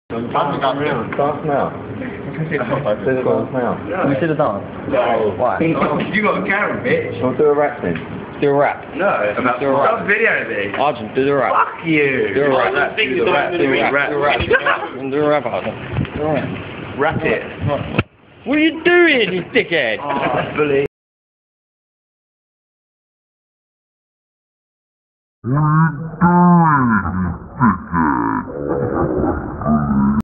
Dance now. Dance now. We should have danced. No. Why? You got a camera, bitch. I'll do a rap then. Do a rap. No, about do a rap. video me. Arjun, do the rap. Fuck you. Do a rap. Do a rap. Do a rap. Do a rap, Arjun. Do a rap. Rap it. What are you doing, you dickhead? Oh, bully. What are you doing, you dickhead?